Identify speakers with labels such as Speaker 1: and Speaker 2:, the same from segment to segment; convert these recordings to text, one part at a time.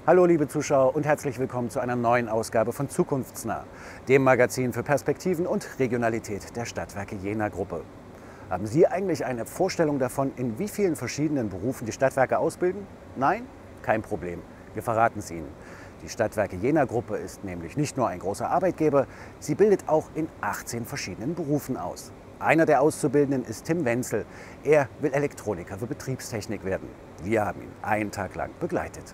Speaker 1: Hallo liebe Zuschauer und herzlich willkommen zu einer neuen Ausgabe von Zukunftsnah, dem Magazin für Perspektiven und Regionalität der Stadtwerke Jena Gruppe. Haben Sie eigentlich eine Vorstellung davon, in wie vielen verschiedenen Berufen die Stadtwerke ausbilden? Nein? Kein Problem. Wir verraten es Ihnen. Die Stadtwerke Jena Gruppe ist nämlich nicht nur ein großer Arbeitgeber, sie bildet auch in 18 verschiedenen Berufen aus. Einer der Auszubildenden ist Tim Wenzel. Er will Elektroniker für Betriebstechnik werden. Wir haben ihn einen Tag lang begleitet.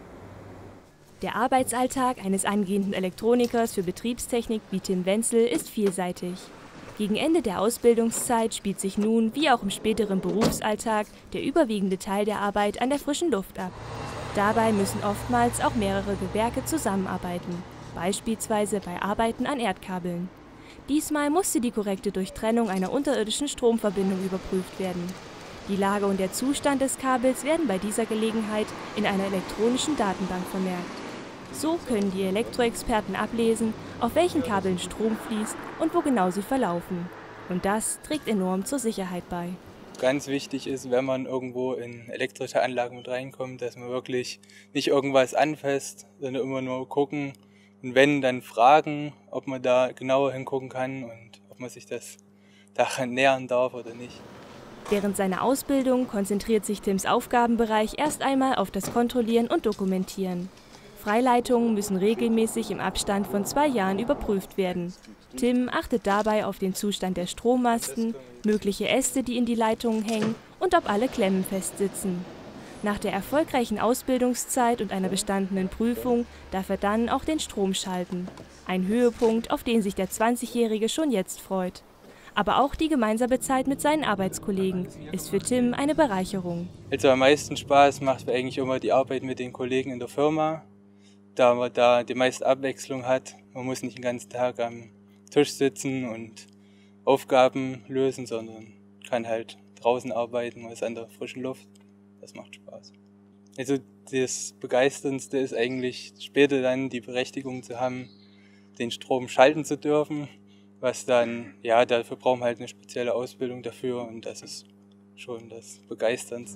Speaker 2: Der Arbeitsalltag eines angehenden Elektronikers für Betriebstechnik wie Tim Wenzel ist vielseitig. Gegen Ende der Ausbildungszeit spielt sich nun, wie auch im späteren Berufsalltag, der überwiegende Teil der Arbeit an der frischen Luft ab. Dabei müssen oftmals auch mehrere Gewerke zusammenarbeiten, beispielsweise bei Arbeiten an Erdkabeln. Diesmal musste die korrekte Durchtrennung einer unterirdischen Stromverbindung überprüft werden. Die Lage und der Zustand des Kabels werden bei dieser Gelegenheit in einer elektronischen Datenbank vermerkt. So können die Elektroexperten ablesen, auf welchen Kabeln Strom fließt und wo genau sie verlaufen. Und das trägt enorm zur Sicherheit bei.
Speaker 3: Ganz wichtig ist, wenn man irgendwo in elektrische Anlagen mit reinkommt, dass man wirklich nicht irgendwas anfasst, sondern immer nur gucken und wenn, dann fragen, ob man da genauer hingucken kann und ob man sich das daran nähern darf oder nicht.
Speaker 2: Während seiner Ausbildung konzentriert sich Tims Aufgabenbereich erst einmal auf das Kontrollieren und Dokumentieren. Freileitungen müssen regelmäßig im Abstand von 2 Jahren überprüft werden. Tim achtet dabei auf den Zustand der Strommasten, mögliche Äste, die in die Leitungen hängen und ob alle Klemmen festsitzen. Nach der erfolgreichen Ausbildungszeit und einer bestandenen Prüfung darf er dann auch den Strom schalten. Ein Höhepunkt, auf den sich der 20-Jährige schon jetzt freut. Aber auch die gemeinsame Zeit mit seinen Arbeitskollegen ist für Tim eine Bereicherung.
Speaker 3: Also am meisten Spaß macht mir eigentlich immer die Arbeit mit den Kollegen in der Firma, da man da die meiste Abwechslung hat. Man muss nicht den ganzen Tag am Tisch sitzen und Aufgaben lösen, sondern kann halt draußen arbeiten, man ist an der frischen Luft. Das macht Spaß. Also das Begeisterndste ist eigentlich später dann die Berechtigung zu haben, den Strom schalten zu dürfen. Was dann, ja, dafür brauchen wir halt eine spezielle Ausbildung dafür und das ist schon das Begeisterndste.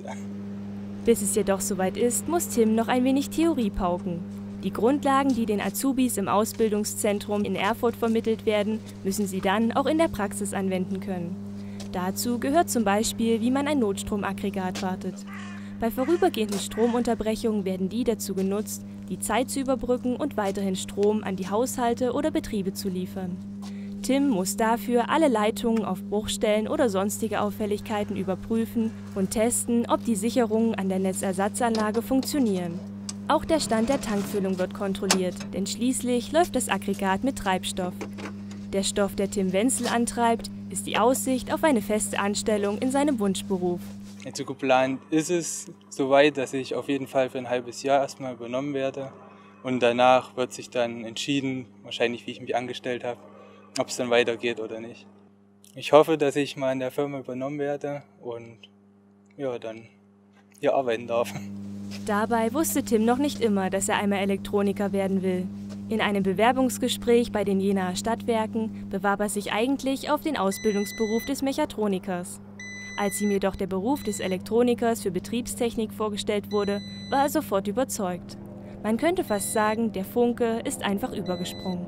Speaker 2: Bis es jedoch soweit ist, muss Tim noch ein wenig Theorie pauken. Die Grundlagen, die den Azubis im Ausbildungszentrum in Erfurt vermittelt werden, müssen sie dann auch in der Praxis anwenden können. Dazu gehört zum Beispiel, wie man ein Notstromaggregat wartet. Bei vorübergehenden Stromunterbrechungen werden die dazu genutzt, die Zeit zu überbrücken und weiterhin Strom an die Haushalte oder Betriebe zu liefern. Tim muss dafür alle Leitungen auf Bruchstellen oder sonstige Auffälligkeiten überprüfen und testen, ob die Sicherungen an der Netzersatzanlage funktionieren. Auch der Stand der Tankfüllung wird kontrolliert, denn schließlich läuft das Aggregat mit Treibstoff. Der Stoff, der Tim Wenzel antreibt, ist die Aussicht auf eine feste Anstellung in seinem Wunschberuf.
Speaker 3: Also geplant ist es soweit, dass ich auf jeden Fall für ein halbes Jahr erstmal übernommen werde und danach wird sich dann entschieden, wahrscheinlich wie ich mich angestellt habe, ob es dann weitergeht oder nicht. Ich hoffe, dass ich mal in der Firma übernommen werde und ja, dann hier arbeiten darf.
Speaker 2: Dabei wusste Tim noch nicht immer, dass er einmal Elektroniker werden will. In einem Bewerbungsgespräch bei den Jenaer Stadtwerken bewarb er sich eigentlich auf den Ausbildungsberuf des Mechatronikers. Als ihm jedoch der Beruf des Elektronikers für Betriebstechnik vorgestellt wurde, war er sofort überzeugt. Man könnte fast sagen, der Funke ist einfach übergesprungen.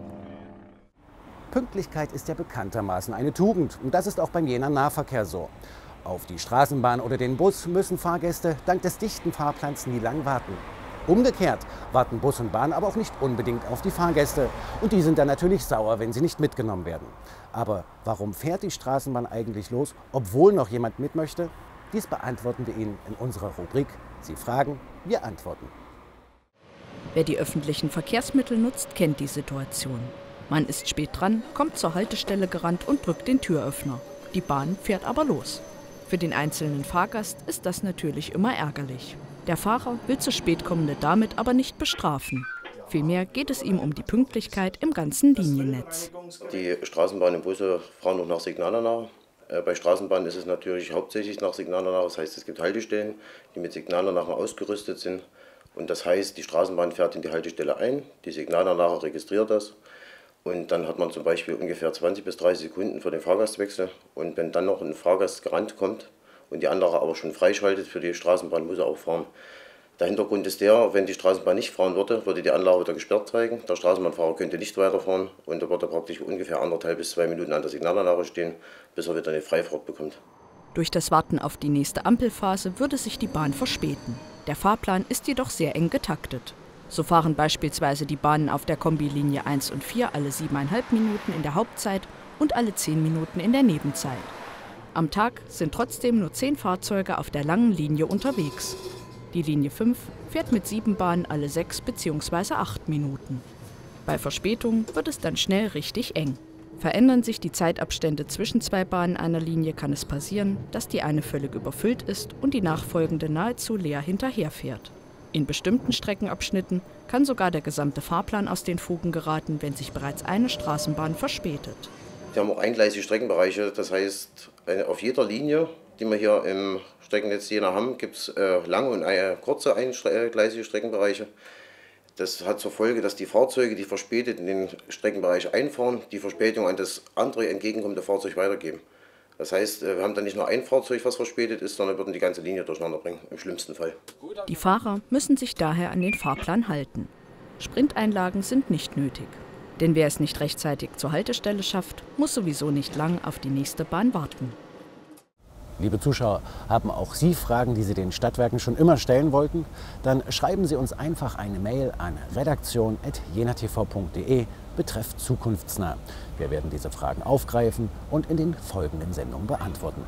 Speaker 1: Pünktlichkeit ist ja bekanntermaßen eine Tugend und das ist auch beim Jenaer Nahverkehr so. Auf die Straßenbahn oder den Bus müssen Fahrgäste dank des dichten Fahrplans nie lang warten. Umgekehrt warten Bus und Bahn aber auch nicht unbedingt auf die Fahrgäste. Und die sind dann natürlich sauer, wenn sie nicht mitgenommen werden. Aber warum fährt die Straßenbahn eigentlich los, obwohl noch jemand mit möchte? Dies beantworten wir Ihnen in unserer Rubrik Sie fragen, wir antworten.
Speaker 4: Wer die öffentlichen Verkehrsmittel nutzt, kennt die Situation. Man ist spät dran, kommt zur Haltestelle gerannt und drückt den Türöffner. Die Bahn fährt aber los. Für den einzelnen Fahrgast ist das natürlich immer ärgerlich. Der Fahrer will zu spät kommende damit aber nicht bestrafen. Vielmehr geht es ihm um die Pünktlichkeit im ganzen Liniennetz.
Speaker 5: Die Straßenbahnen und Busse fahren noch nach Signalanlage. Bei Straßenbahnen ist es natürlich hauptsächlich nach Signalanlage. Das heißt, es gibt Haltestellen, die mit Signalanlagen ausgerüstet sind. Und das heißt, die Straßenbahn fährt in die Haltestelle ein, die Signalanlage registriert das. Und dann hat man zum Beispiel ungefähr 20 bis 30 Sekunden für den Fahrgastwechsel. Und wenn dann noch ein Fahrgast gerannt kommt und die andere aber schon freischaltet für die Straßenbahn, muss er auch fahren. Der Hintergrund ist der, wenn die Straßenbahn nicht fahren würde, würde die Anlage wieder gesperrt zeigen. Der Straßenbahnfahrer könnte nicht weiterfahren und er würde praktisch ungefähr 1,5 bis 2 Minuten an der Signalanlage stehen, bis er wieder eine Freifahrt bekommt.
Speaker 4: Durch das Warten auf die nächste Ampelphase würde sich die Bahn verspäten. Der Fahrplan ist jedoch sehr eng getaktet. So fahren beispielsweise die Bahnen auf der Kombilinie 1 und 4 alle 7,5 Minuten in der Hauptzeit und alle 10 Minuten in der Nebenzeit. Am Tag sind trotzdem nur 10 Fahrzeuge auf der langen Linie unterwegs. Die Linie 5 fährt mit 7 Bahnen alle 6 bzw. 8 Minuten. Bei Verspätung wird es dann schnell richtig eng. Verändern sich die Zeitabstände zwischen 2 Bahnen einer Linie, kann es passieren, dass die eine völlig überfüllt ist und die nachfolgende nahezu leer hinterherfährt. In bestimmten Streckenabschnitten kann sogar der gesamte Fahrplan aus den Fugen geraten, wenn sich bereits eine Straßenbahn verspätet.
Speaker 5: Wir haben auch eingleisige Streckenbereiche, das heißt, auf jeder Linie, die wir hier im Streckennetz Jena haben, gibt es lange und kurze eingleisige Streckenbereiche. Das hat zur Folge, dass die Fahrzeuge, die verspätet in den Streckenbereich einfahren, die Verspätung an das andere entgegenkommende Fahrzeug weitergeben. Das heißt, wir haben dann nicht nur ein Fahrzeug, was verspätet ist, sondern würden die ganze Linie durcheinander bringen, im schlimmsten Fall.
Speaker 4: Die Fahrer müssen sich daher an den Fahrplan halten. Sprinteinlagen sind nicht nötig. Denn wer es nicht rechtzeitig zur Haltestelle schafft, muss sowieso nicht lang auf die nächste Bahn warten.
Speaker 1: Liebe Zuschauer, haben auch Sie Fragen, die Sie den Stadtwerken schon immer stellen wollten? Dann schreiben Sie uns einfach eine Mail an redaktion@jenatv.de betreff zukunftsnah. Wir werden diese Fragen aufgreifen und in den folgenden Sendungen beantworten.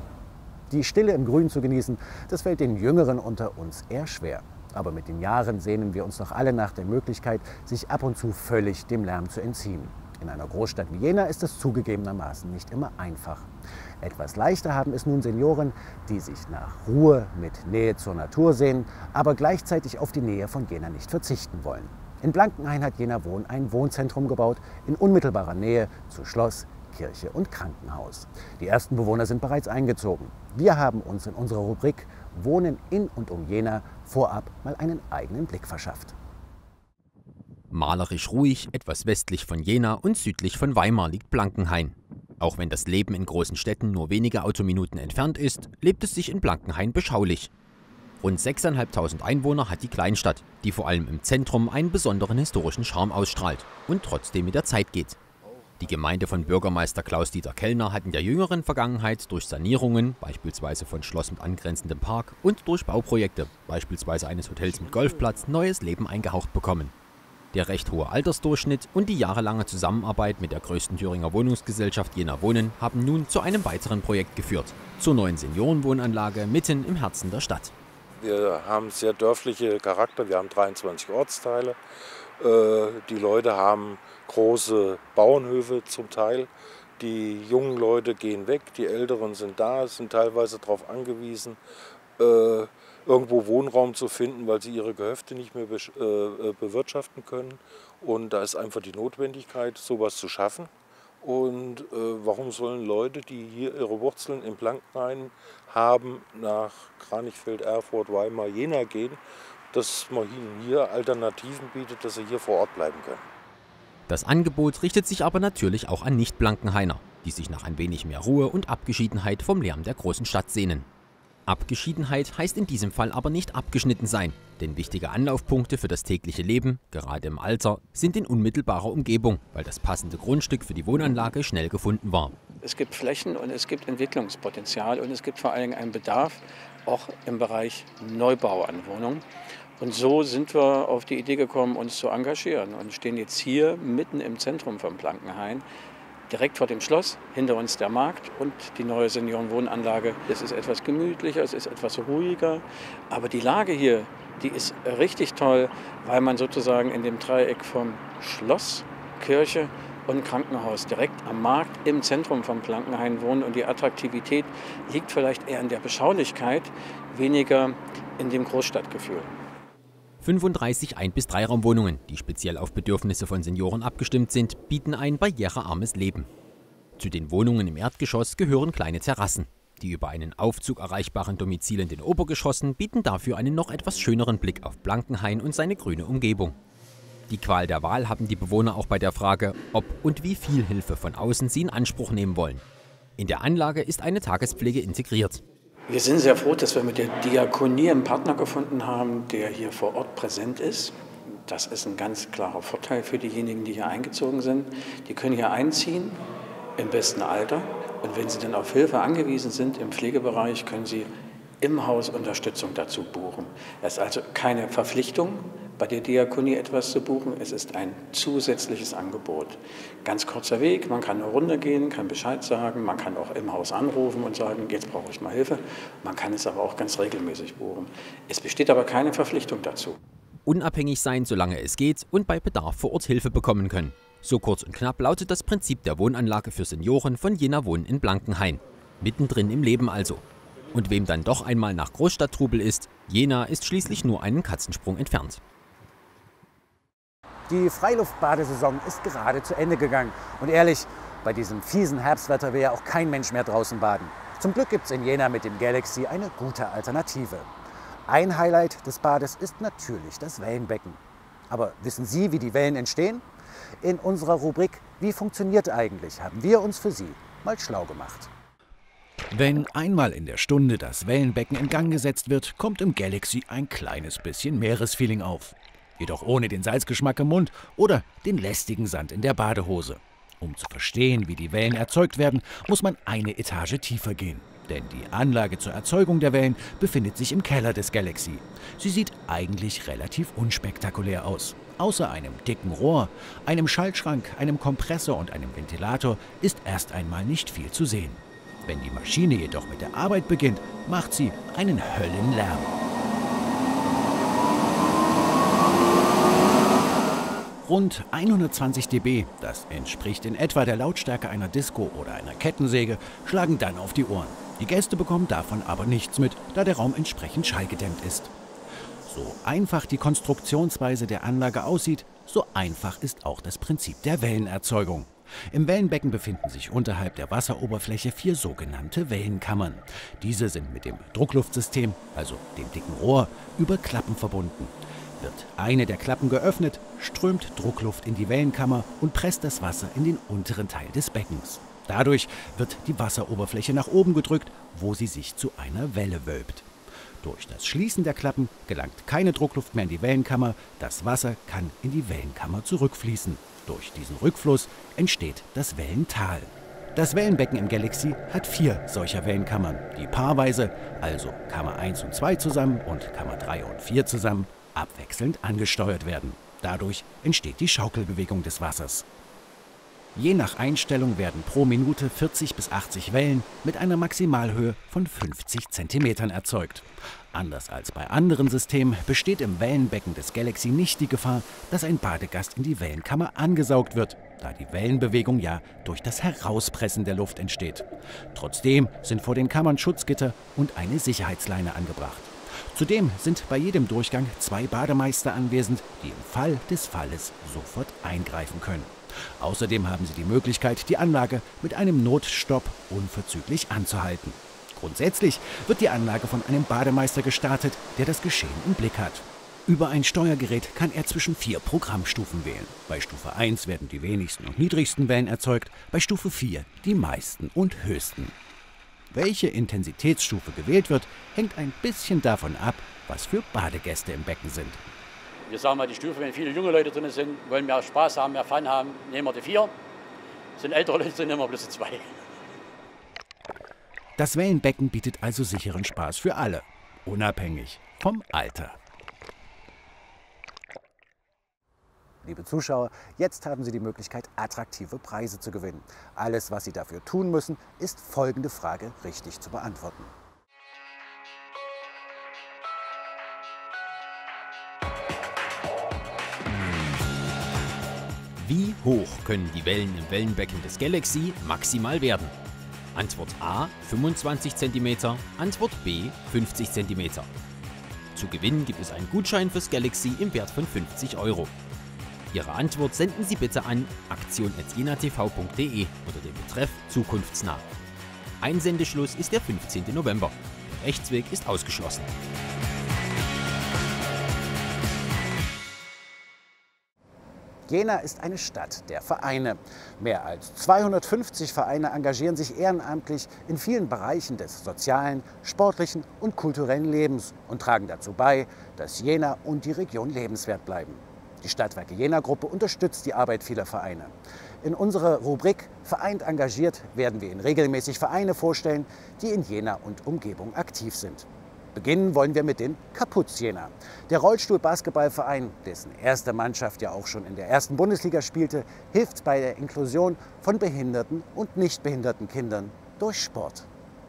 Speaker 1: Die Stille im Grün zu genießen, das fällt den Jüngeren unter uns eher schwer. Aber mit den Jahren sehnen wir uns doch alle nach der Möglichkeit, sich ab und zu völlig dem Lärm zu entziehen. In einer Großstadt wie Jena ist das zugegebenermaßen nicht immer einfach. Etwas leichter haben es nun Senioren, die sich nach Ruhe mit Nähe zur Natur sehnen, aber gleichzeitig auf die Nähe von Jena nicht verzichten wollen. In Blankenhain hat Jena Wohn ein Wohnzentrum gebaut, in unmittelbarer Nähe zu Schloss, Kirche und Krankenhaus. Die ersten Bewohner sind bereits eingezogen. Wir haben uns in unserer Rubrik Wohnen in und um Jena vorab mal einen eigenen Blick verschafft.
Speaker 6: Malerisch ruhig, etwas westlich von Jena und südlich von Weimar liegt Blankenhain. Auch wenn das Leben in großen Städten nur wenige Autominuten entfernt ist, lebt es sich in Blankenhain beschaulich. Rund 6.500 Einwohner hat die Kleinstadt, die vor allem im Zentrum einen besonderen historischen Charme ausstrahlt und trotzdem mit der Zeit geht. Die Gemeinde von Bürgermeister Klaus-Dieter Kellner hat in der jüngeren Vergangenheit durch Sanierungen, beispielsweise von Schloss mit angrenzendem Park, und durch Bauprojekte, beispielsweise eines Hotels mit Golfplatz, neues Leben eingehaucht bekommen. Der recht hohe Altersdurchschnitt und die jahrelange Zusammenarbeit mit der größten Thüringer Wohnungsgesellschaft Jena Wohnen haben nun zu einem weiteren Projekt geführt, zur neuen Seniorenwohnanlage mitten im Herzen der Stadt.
Speaker 7: Wir haben sehr dörfliche Charakter, wir haben 23 Ortsteile. Die Leute haben große Bauernhöfe zum Teil. Die jungen Leute gehen weg, die Älteren sind da, sind teilweise darauf angewiesen, irgendwo Wohnraum zu finden, weil sie ihre Gehöfte nicht mehr bewirtschaften können. Und da ist einfach die Notwendigkeit, sowas zu schaffen. Und warum sollen Leute, die hier ihre Wurzeln in Blankenhain haben, nach Kranichfeld, Erfurt, Weimar, Jena gehen, dass man ihnen hier Alternativen bietet, dass sie hier vor Ort bleiben können.
Speaker 6: Das Angebot richtet sich aber natürlich auch an Nicht-Blankenhainer, die sich nach ein wenig mehr Ruhe und Abgeschiedenheit vom Lärm der großen Stadt sehnen. Abgeschiedenheit heißt in diesem Fall aber nicht abgeschnitten sein, denn wichtige Anlaufpunkte für das tägliche Leben, gerade im Alter, sind in unmittelbarer Umgebung, weil das passende Grundstück für die Wohnanlage schnell gefunden war.
Speaker 8: Es gibt Flächen und es gibt Entwicklungspotenzial und es gibt vor allem einen Bedarf, auch im Bereich Neubau an Wohnungen. Und so sind wir auf die Idee gekommen, uns zu engagieren und stehen jetzt hier mitten im Zentrum von Blankenhain, direkt vor dem Schloss, hinter uns der Markt und die neue Seniorenwohnanlage. Es ist etwas gemütlicher, es ist etwas ruhiger, aber die Lage hier, die ist richtig toll, weil man sozusagen in dem Dreieck vom Schloss, Kirche und Krankenhaus direkt am Markt im Zentrum von Blankenhain wohnt und die Attraktivität liegt vielleicht eher in der Beschaulichkeit, weniger in dem Großstadtgefühl.
Speaker 6: 35 Ein- bis Dreiraumwohnungen, die speziell auf Bedürfnisse von Senioren abgestimmt sind, bieten ein barrierearmes Leben. Zu den Wohnungen im Erdgeschoss gehören kleine Terrassen. Die über einen Aufzug erreichbaren Domizile in den Obergeschossen bieten dafür einen noch etwas schöneren Blick auf Blankenhain und seine grüne Umgebung. Die Qual der Wahl haben die Bewohner auch bei der Frage, ob und wie viel Hilfe von außen sie in Anspruch nehmen wollen. In der Anlage ist eine Tagespflege integriert.
Speaker 8: Wir sind sehr froh, dass wir mit der Diakonie einen Partner gefunden haben, der hier vor Ort präsent ist. Das ist ein ganz klarer Vorteil für diejenigen, die hier eingezogen sind. Die können hier einziehen, im besten Alter. Und wenn sie dann auf Hilfe angewiesen sind im Pflegebereich, können sie im Haus Unterstützung dazu buchen. Es ist also keine Verpflichtung, bei der Diakonie etwas zu buchen. Es ist ein zusätzliches Angebot. Ganz kurzer Weg, man kann eine Runde gehen, kann Bescheid sagen, man kann auch im Haus anrufen und sagen, jetzt brauche ich mal Hilfe. Man kann es aber auch ganz regelmäßig buchen. Es besteht aber keine Verpflichtung dazu.
Speaker 6: Unabhängig sein, solange es geht, und bei Bedarf vor Ort Hilfe bekommen können. So kurz und knapp lautet das Prinzip der Wohnanlage für Senioren von Jena Wohnen in Blankenhain. Mittendrin im Leben also. Und wem dann doch einmal nach Großstadttrubel ist, Jena ist schließlich nur einen Katzensprung entfernt.
Speaker 1: Die Freiluftbadesaison ist gerade zu Ende gegangen. Und ehrlich, bei diesem fiesen Herbstwetter will ja auch kein Mensch mehr draußen baden. Zum Glück gibt es in Jena mit dem Galaxy eine gute Alternative. Ein Highlight des Bades ist natürlich das Wellenbecken. Aber wissen Sie, wie die Wellen entstehen? In unserer Rubrik Wie funktioniert eigentlich? Haben wir uns für Sie mal schlau gemacht.
Speaker 9: Wenn einmal in der Stunde das Wellenbecken in Gang gesetzt wird, kommt im Galaxy ein kleines bisschen Meeresfeeling auf. Jedoch ohne den Salzgeschmack im Mund oder den lästigen Sand in der Badehose. Um zu verstehen, wie die Wellen erzeugt werden, muss man eine Etage tiefer gehen. Denn die Anlage zur Erzeugung der Wellen befindet sich im Keller des Galaxy. Sie sieht eigentlich relativ unspektakulär aus. Außer einem dicken Rohr, einem Schaltschrank, einem Kompressor und einem Ventilator ist erst einmal nicht viel zu sehen. Wenn die Maschine jedoch mit der Arbeit beginnt, macht sie einen Höllenlärm. Rund 120 dB, das entspricht in etwa der Lautstärke einer Disco oder einer Kettensäge, schlagen dann auf die Ohren. Die Gäste bekommen davon aber nichts mit, da der Raum entsprechend schallgedämmt ist. So einfach die Konstruktionsweise der Anlage aussieht, so einfach ist auch das Prinzip der Wellenerzeugung. Im Wellenbecken befinden sich unterhalb der Wasseroberfläche 4 sogenannte Wellenkammern. Diese sind mit dem Druckluftsystem, also dem dicken Rohr, über Klappen verbunden. Wird eine der Klappen geöffnet, strömt Druckluft in die Wellenkammer und presst das Wasser in den unteren Teil des Beckens. Dadurch wird die Wasseroberfläche nach oben gedrückt, wo sie sich zu einer Welle wölbt. Durch das Schließen der Klappen gelangt keine Druckluft mehr in die Wellenkammer, das Wasser kann in die Wellenkammer zurückfließen. Durch diesen Rückfluss entsteht das Wellental. Das Wellenbecken im Galaxy hat 4 solcher Wellenkammern, die paarweise, also Kammer 1 und 2 zusammen und Kammer 3 und 4 zusammen, abwechselnd angesteuert werden. Dadurch entsteht die Schaukelbewegung des Wassers. Je nach Einstellung werden pro Minute 40 bis 80 Wellen mit einer Maximalhöhe von 50 cm erzeugt. Anders als bei anderen Systemen besteht im Wellenbecken des Galaxy nicht die Gefahr, dass ein Badegast in die Wellenkammer angesaugt wird, da die Wellenbewegung ja durch das Herauspressen der Luft entsteht. Trotzdem sind vor den Kammern Schutzgitter und eine Sicherheitsleine angebracht. Zudem sind bei jedem Durchgang 2 Bademeister anwesend, die im Fall des Falles sofort eingreifen können. Außerdem haben Sie die Möglichkeit, die Anlage mit einem Notstopp unverzüglich anzuhalten. Grundsätzlich wird die Anlage von einem Bademeister gestartet, der das Geschehen im Blick hat. Über ein Steuergerät kann er zwischen 4 Programmstufen wählen. Bei Stufe 1 werden die wenigsten und niedrigsten Wellen erzeugt, bei Stufe 4 die meisten und höchsten. Welche Intensitätsstufe gewählt wird, hängt ein bisschen davon ab, was für Badegäste im Becken sind.
Speaker 10: Wir sagen mal die Stufe, wenn viele junge Leute drin sind, wollen mehr Spaß haben, mehr Fun haben, nehmen wir die 4. Sind ältere Leute drin, nehmen wir bloß die 2.
Speaker 9: Das Wellenbecken bietet also sicheren Spaß für alle, unabhängig vom Alter.
Speaker 1: Liebe Zuschauer, jetzt haben Sie die Möglichkeit, attraktive Preise zu gewinnen. Alles, was Sie dafür tun müssen, ist folgende Frage richtig zu beantworten.
Speaker 6: Wie hoch können die Wellen im Wellenbecken des Galaxy maximal werden? Antwort A 25 cm, Antwort B 50 cm. Zu gewinnen gibt es einen Gutschein fürs Galaxy im Wert von 50 €. Ihre Antwort senden Sie bitte an aktion@jenatv.de unter dem Betreff Zukunftsnah. Einsendeschluss ist der 15. November. Der Rechtsweg ist ausgeschlossen.
Speaker 1: Jena ist eine Stadt der Vereine. Mehr als 250 Vereine engagieren sich ehrenamtlich in vielen Bereichen des sozialen, sportlichen und kulturellen Lebens und tragen dazu bei, dass Jena und die Region lebenswert bleiben. Die Stadtwerke Jena Gruppe unterstützt die Arbeit vieler Vereine. In unserer Rubrik Vereint engagiert werden wir Ihnen regelmäßig Vereine vorstellen, die in Jena und Umgebung aktiv sind. Beginnen wollen wir mit den Kapuz Jena. Der Rollstuhl-Basketballverein, dessen erste Mannschaft ja auch schon in der ersten Bundesliga spielte, hilft bei der Inklusion von behinderten und nicht behinderten Kindern durch Sport.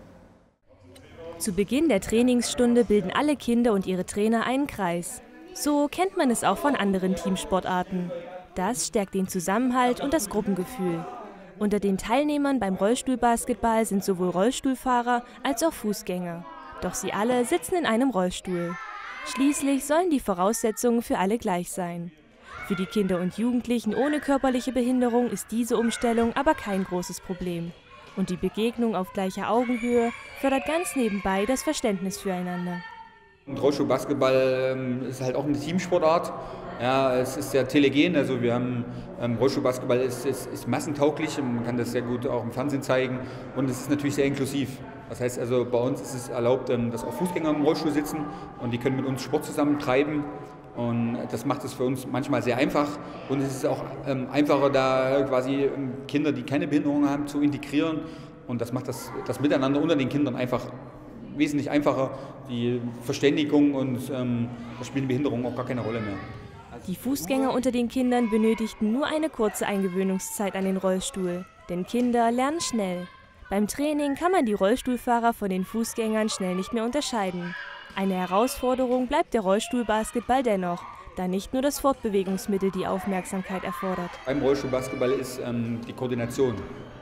Speaker 2: Zu Beginn der Trainingsstunde bilden alle Kinder und ihre Trainer einen Kreis. So kennt man es auch von anderen Teamsportarten. Das stärkt den Zusammenhalt und das Gruppengefühl. Unter den Teilnehmern beim Rollstuhlbasketball sind sowohl Rollstuhlfahrer als auch Fußgänger. Doch sie alle sitzen in einem Rollstuhl. Schließlich sollen die Voraussetzungen für alle gleich sein. Für die Kinder und Jugendlichen ohne körperliche Behinderung ist diese Umstellung aber kein großes Problem. Und die Begegnung auf gleicher Augenhöhe fördert ganz nebenbei das Verständnis füreinander.
Speaker 11: Rollstuhlbasketball ist halt auch eine Teamsportart. Ja, es ist sehr telegen, also wir haben Rollstuhlbasketball ist massentauglich, man kann das sehr gut auch im Fernsehen zeigen und es ist natürlich sehr inklusiv. Das heißt also, bei uns ist es erlaubt, dass auch Fußgänger im Rollstuhl sitzen und die können mit uns Sport zusammen treiben. Und das macht es für uns manchmal sehr einfach. Und es ist auch einfacher, da quasi Kinder, die keine Behinderung haben, zu integrieren. Und das macht das Miteinander unter den Kindern einfach wesentlich einfacher. Die Verständigung und da spielen Behinderungen auch gar keine Rolle mehr.
Speaker 2: Die Fußgänger unter den Kindern benötigten nur eine kurze Eingewöhnungszeit an den Rollstuhl. Denn Kinder lernen schnell. Beim Training kann man die Rollstuhlfahrer von den Fußgängern schnell nicht mehr unterscheiden. Eine Herausforderung bleibt der Rollstuhlbasketball dennoch, da nicht nur das Fortbewegungsmittel die Aufmerksamkeit erfordert.
Speaker 11: Beim Rollstuhlbasketball ist die Koordination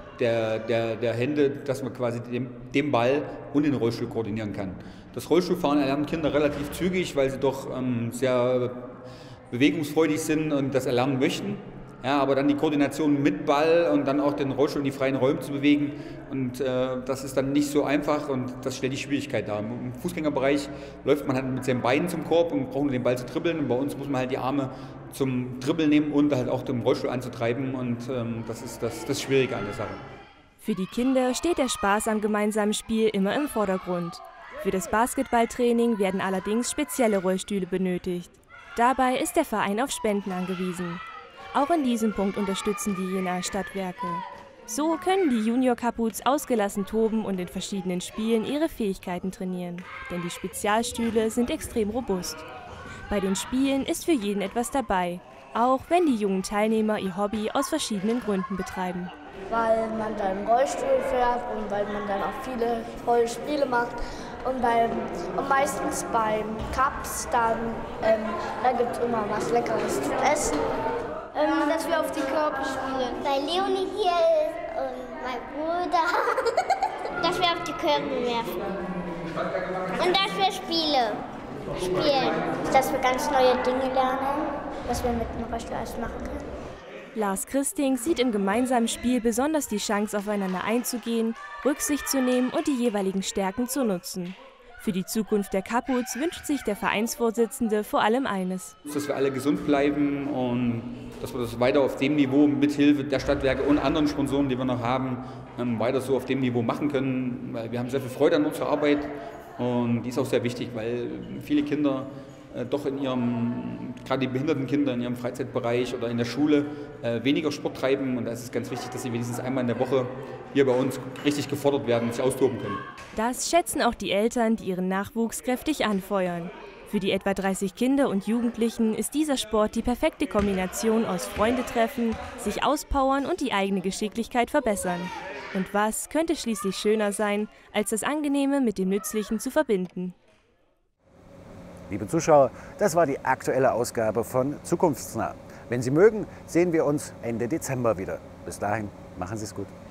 Speaker 11: der Hände, dass man quasi den Ball und den Rollstuhl koordinieren kann. Das Rollstuhlfahren erlernen Kinder relativ zügig, weil sie doch sehr bewegungsfreudig sind und das erlernen möchten. Ja, aber dann die Koordination mit Ball und dann auch den Rollstuhl in die freien Räume zu bewegen. Und das ist dann nicht so einfach und das stellt die Schwierigkeit dar. Im Fußgängerbereich läuft man halt mit seinen Beinen zum Korb und braucht nur den Ball zu dribbeln. Und bei uns muss man halt die Arme zum Dribbeln nehmen und halt auch den Rollstuhl anzutreiben. Und das ist das Schwierige an der Sache.
Speaker 2: Für die Kinder steht der Spaß am gemeinsamen Spiel immer im Vordergrund. Für das Basketballtraining werden allerdings spezielle Rollstühle benötigt. Dabei ist der Verein auf Spenden angewiesen. Auch in diesem Punkt unterstützen die Jenaer Stadtwerke. So können die Junior Kapuz ausgelassen toben und in verschiedenen Spielen ihre Fähigkeiten trainieren. Denn die Spezialstühle sind extrem robust. Bei den Spielen ist für jeden etwas dabei, auch wenn die jungen Teilnehmer ihr Hobby aus verschiedenen Gründen betreiben.
Speaker 12: Weil man da im Rollstuhl fährt und weil man dann auch viele tolle Spiele macht. Und meistens beim Cups, da gibt es immer was Leckeres zu essen. Dass wir auf die Körper spielen.
Speaker 13: Weil Leonie hier ist und mein Bruder. Dass wir auf die Körper werfen. Und dass wir spielen.
Speaker 12: Dass wir ganz neue Dinge lernen, was wir mit dem Rollstuhl alles machen können.
Speaker 2: Lars Christing sieht im gemeinsamen Spiel besonders die Chance, aufeinander einzugehen, Rücksicht zu nehmen und die jeweiligen Stärken zu nutzen. Für die Zukunft der Kapuz wünscht sich der Vereinsvorsitzende vor allem eines.
Speaker 11: Dass wir alle gesund bleiben und dass wir das weiter auf dem Niveau mit Hilfe der Stadtwerke und anderen Sponsoren, die wir noch haben, weiter so auf dem Niveau machen können. Weil wir haben sehr viel Freude an unserer Arbeit und die ist auch sehr wichtig, weil viele Kinder doch gerade die behinderten Kinder in ihrem Freizeitbereich oder in der Schule weniger Sport treiben. Und da ist es ganz wichtig, dass sie wenigstens einmal in der Woche hier bei uns richtig gefordert werden und sich austoben können.
Speaker 2: Das schätzen auch die Eltern, die ihren Nachwuchs kräftig anfeuern. Für die etwa 30 Kinder und Jugendlichen ist dieser Sport die perfekte Kombination aus Freundetreffen, sich auspowern und die eigene Geschicklichkeit verbessern. Und was könnte schließlich schöner sein, als das Angenehme mit dem Nützlichen zu verbinden?
Speaker 1: Liebe Zuschauer, das war die aktuelle Ausgabe von Zukunftsnah. Wenn Sie mögen, sehen wir uns Ende Dezember wieder. Bis dahin, machen Sie es gut.